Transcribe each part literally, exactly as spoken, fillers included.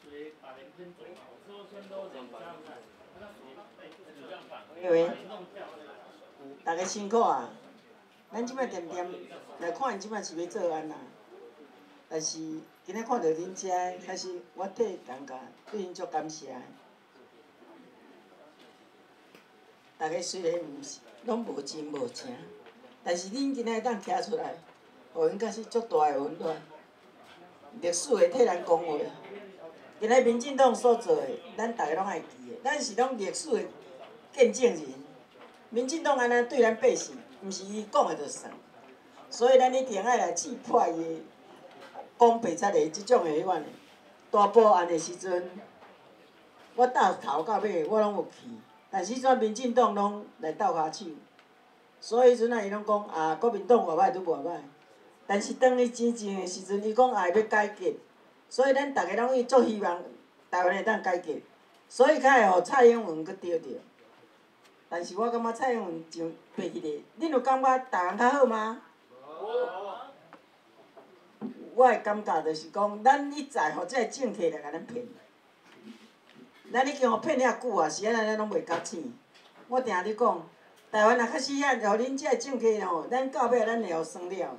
各位，大家辛苦啊！咱即摆点点来看，因即摆是要做安那，但是今仔看到恁遮开始，我替感觉对恁足感谢。大家虽然毋是拢无亲无情，但是恁今仔会当徛出来，互因敢是足大诶温暖。历史会替咱讲话。今仔民进党所做诶，咱大家拢爱记诶，咱是拢历史诶见证人。民进党安尼对咱百姓，毋是伊讲诶就算，所以咱一定爱来击破伊讲白贼诶即种诶迄款诶。大埔案诶时阵，我到头到尾我拢有去。但是迄阵民进党拢来斗骹手，所以迄阵啊伊拢讲啊国民党偌歹拄偌歹，但是当伊真正诶时阵，伊讲啊要改革，所以咱逐个拢足希望台湾会当改革，所以才会互蔡英文佫对着。但是我感觉蔡英文像白迄个，恁有感觉台湾较好吗？我诶感觉就是讲，咱一再互即个政客来甲咱骗。咱已经互骗遐久啊，是安尼咱拢袂觉醒。我定咧讲，台湾若较死遐，互恁遮个政客吼，咱到尾咱会互算了。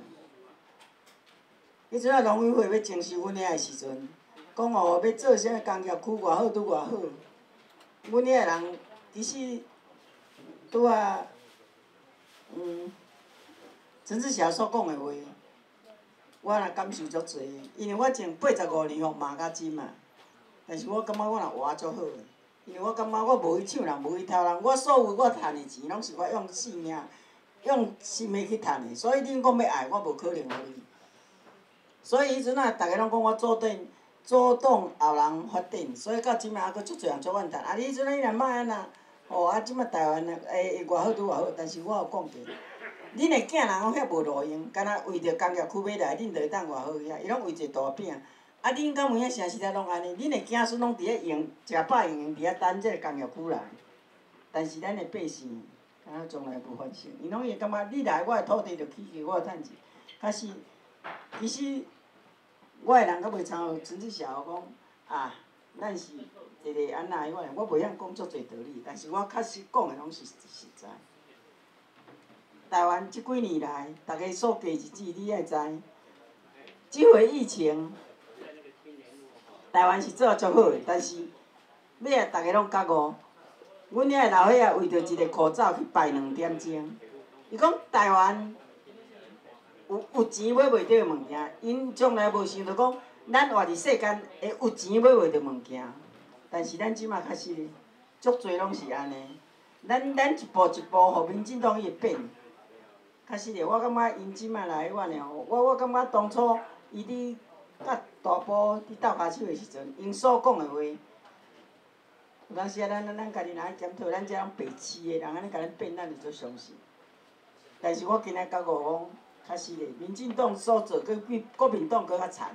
迄阵啊，农委会要征收阮遐个时阵，讲哦要做啥物工业区偌好拄偌好，阮遐个人其实拄啊，嗯，陈志祥所讲的话，我若感受足侪，因为我前八十五年互骂甲真嘛。但是我感觉我若活足好诶，因为我感觉我无去抢人，无去偷人，我所有我趁诶钱，拢是我用性命、用心命去趁诶，所以恁讲要爱我，无可能互你。所以迄阵啊，逐个拢讲我左党左党后人发展，所以到即摆还佫足侪人足怨叹。啊，你迄阵啊，你若莫安那，吼啊，即摆台湾啊，会会偌好拄偌好，但是我有讲过，恁诶囝人拢遐无路用，敢若为着工业区要来，恁就会当偌好遐，伊拢为一个大饼。啊！恁敢有影城市内拢安尼？恁的子孙拢伫咧用，食饱用用伫咧等即个工业区来。但是咱的百姓，敢若从来无反省，伊拢会感觉你来我的土地就起价，我有趁钱。可是，其实我的人较袂参像陈志孝讲啊，咱是一个安那迄款，我袂晓讲足侪道理，但是我确实讲的拢是实在。台湾即几年来，大家所过日子，你爱知，即回疫情。台湾是做啊足好诶，但是尾啊，逐个拢觉悟。阮遐个老伙仔为着一个口罩去排两点钟。伊讲台湾有有钱买袂着物件，因从来无想着讲咱活伫世间会有钱买袂着物件。但是咱即马开始，足侪拢是安尼。咱咱一步一步，互民进党伊会变。确实诶，我感觉因即马来迄款诶吼，我我感觉当初伊伫。甲大埔伫斗骹手诶时阵，因所讲诶话，有当时啊，咱咱咱家己若爱检讨，咱遮种白痴诶人安尼甲咱变，咱就足相信。但是我今仔觉悟讲，确实诶，民进党所做，佫比国民党佫较惨。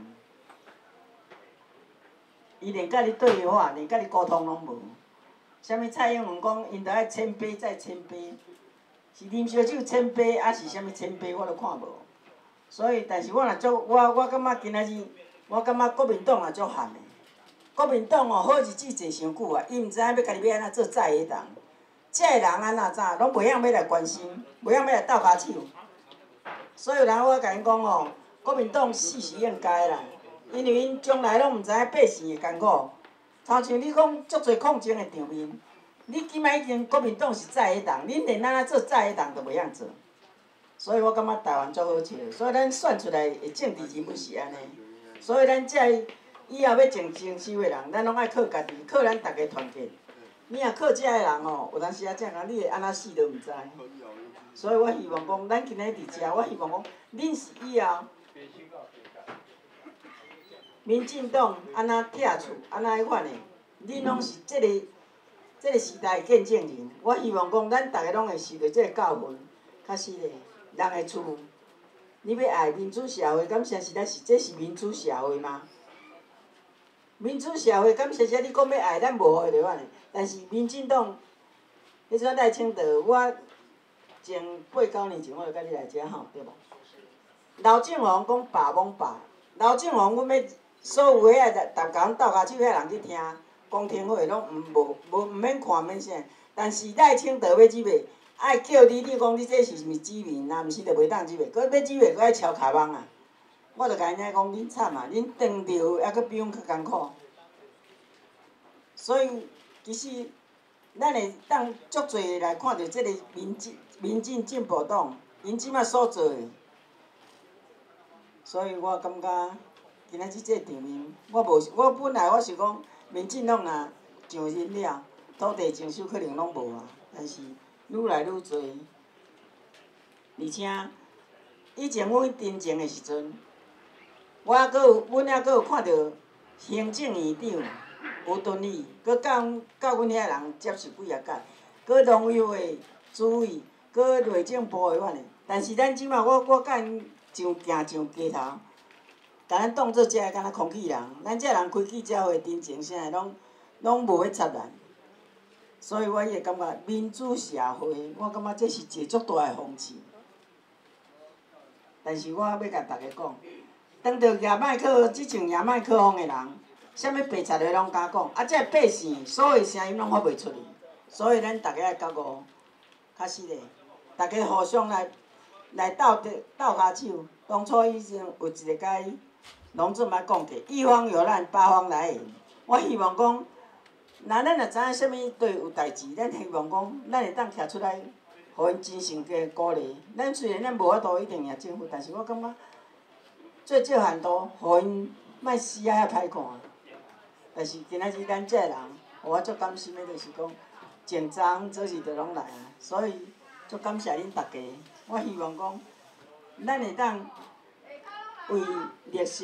伊连甲你对话，连甲你沟通拢无。啥物蔡英文讲，因着爱谦卑再谦卑，是啉烧酒谦卑，还是啥物谦卑，我都看无。所以，但是我若足，我我感觉今仔日，我感觉国民党也足悍诶。国民党哦，好日子坐伤久啊，伊毋知影要家己要安怎做在野党。遮个人安怎怎，拢袂晓要来关心，袂晓要来斗骹手。所以有人我甲因讲哦，国民党死是应该啦，因为因从来拢毋知影百姓诶艰苦。头像你讲足侪抗争诶场面，你即摆已经国民党是在野党，恁连安怎做在野党都袂晓做。所以我感觉台湾足好笑，所以咱选出来的政治人物是安尼。所以咱遮以后要争争首的人，咱拢爱靠家己，靠咱大家团结。你若靠遮个人吼，有当时啊，遮个你会安怎死都毋知。所以我希望讲，咱今日伫遮，我希望讲，恁是以后民进党安怎拆厝，安怎迄款的，恁拢是即个即个时代见证人。我希望讲，咱大家拢会受到即个教训，确实诶。人的厝，你要爱民主社会，敢实实在是这是民主社会吗？民主社会敢实实你讲要爱，咱无爱就款的。但是民进党，迄阵赖清德，我前八九年前我就甲你来遮吼，对无？老正王讲罢罔罢，老正王阮要所有个遐逐逐工斗骹手遐人去听公听会，拢毋无无毋免看免啥。但是赖清德要入去，爱叫你，你讲你这是毋是指名？若毋是，就袂当入去。搁要入去，搁爱敲骹网啊！我着甲因遐讲，恁惨啊！恁当着还搁比阮较艰苦。所以其实咱会当足侪来看到即个民进民进进步党因即摆所做的。所以我感觉今仔日即个场面，我无我本来我是讲民进党若上任了，土地征收可能拢无啊。但是愈来愈侪，而且以前阮陈情的时阵，我还阁有阮还阁有看到行政院长吴敦义，阁甲甲阮遐人接受几啊届，阁农委会主委，阁内政部的款的。但是咱即摆我我甲因上行上街头，甲咱当做遮个敢若空气人，咱遮人开记者会、陈情啥的，拢拢无要插咱。所以我伊会感觉民主社会，我感觉这是一个足大的风气。但是我要甲大家讲，当着亚麦克即像亚麦克风的人，啥物白贼的拢敢讲，啊，这百姓所有声音拢发袂出去。所以咱大家爱觉悟，较实个，大家互相来来斗斗斗骹手。当初以前有一个甲伊农政捌讲过，一方有难，八方来援。我希望讲。若咱若知影啥物对有代志，咱希望讲，咱会当徛出来，互因真诚个鼓励。咱虽然咱无法度一定赢政府，但是我感觉最少限度，互因莫死啊遐歹看。但是今仔日咱遮人，互我足甘心的，就是讲，前瞻做事就拢来啊。所以足感谢恁大家。我希望讲，咱会当为绿色。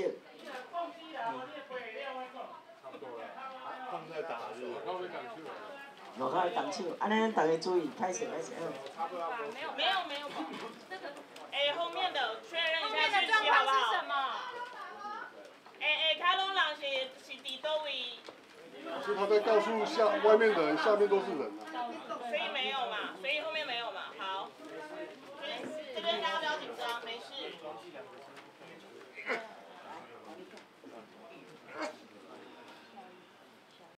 路口会动手，安尼咱大家注意，歹势歹势。 没有没有没有，这个哎后面的确认一下讯息好不好？哎哎，卡隆人是是伫倒位？ 是他在告诉下外面的人，下面都是人啊。 所以没有。